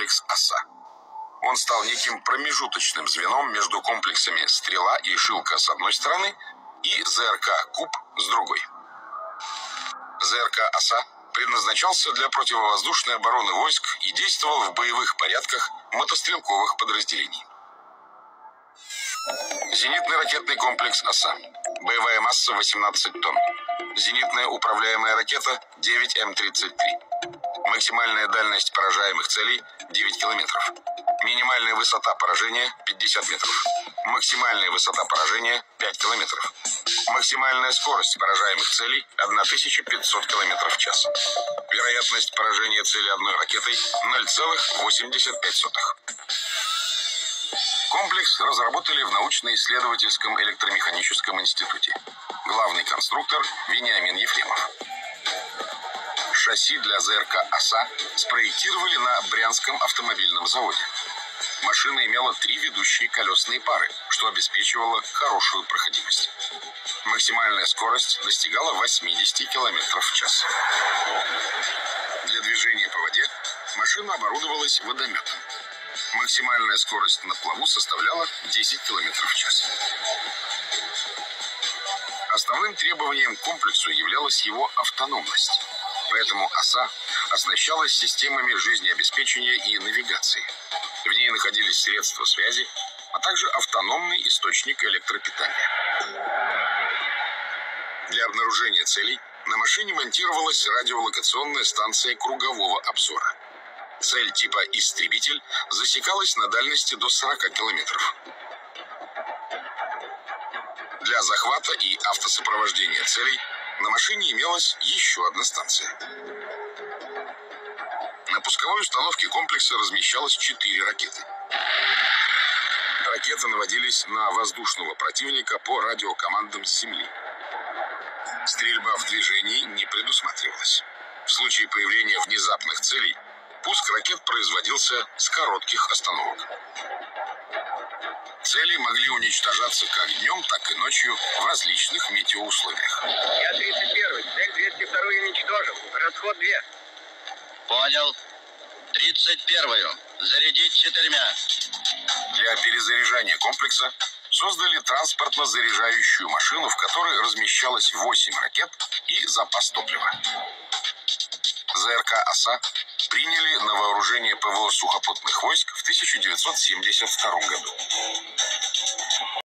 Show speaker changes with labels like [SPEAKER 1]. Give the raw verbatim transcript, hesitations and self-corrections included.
[SPEAKER 1] комплекс «Оса». Он стал неким промежуточным звеном между комплексами «Стрела» и «Шилка» с одной стороны и ЗРК «Куб» с другой. ЗРК «Оса» предназначался для противовоздушной обороны войск и действовал в боевых порядках мотострелковых подразделений. Зенитный ракетный комплекс «Оса». Боевая масса восемнадцать тонн. Зенитная управляемая ракета девять М тридцать три. Максимальная дальность поражаемых целей девять километров. Минимальная высота поражения пятьдесят метров. Максимальная высота поражения пять километров. Максимальная скорость поражаемых целей тысяча пятьсот километров в час. Вероятность поражения цели одной ракетой ноль целых восемьдесят пять сотых. Комплекс разработали в научно-исследовательском электромеханическом институте. Главный конструктор Вениамин Ефремов. Шасси для ЗРК «Оса» спроектировали на Брянском автомобильном заводе. Машина имела три ведущие колесные пары, что обеспечивало хорошую проходимость. Максимальная скорость достигала восемьдесят километров в час. Для движения по воде машина оборудовалась водометом. Максимальная скорость на плаву составляла десять километров в час. Основным требованием к комплексу являлась его автономность. Поэтому «Оса» оснащалась системами жизнеобеспечения и навигации. В ней находились средства связи, а также автономный источник электропитания. Для обнаружения целей на машине монтировалась радиолокационная станция кругового обзора. Цель типа «Истребитель» засекалась на дальности до сорока километров. Для захвата и автосопровождения целей на машине имелась еще одна станция. На пусковой установке комплекса размещалось четыре ракеты. Ракеты наводились на воздушного противника по радиокомандам с земли. Стрельба в движении не предусматривалась. В случае появления внезапных целей пуск ракет производился с коротких остановок. Цели могли уничтожаться как днем, так и ночью в различных метеоусловиях.
[SPEAKER 2] Я тридцать первый, цель двести два уничтожил. Расход две.
[SPEAKER 3] Понял. тридцать первую. Зарядить четырьмя.
[SPEAKER 1] Для перезаряжания комплекса создали транспортно-заряжающую машину, в которой размещалось восемь ракет и запас топлива. ЗРК «Оса» приняли на вооружение ПВО сухопутных войск в тысяча девятьсот семьдесят втором году.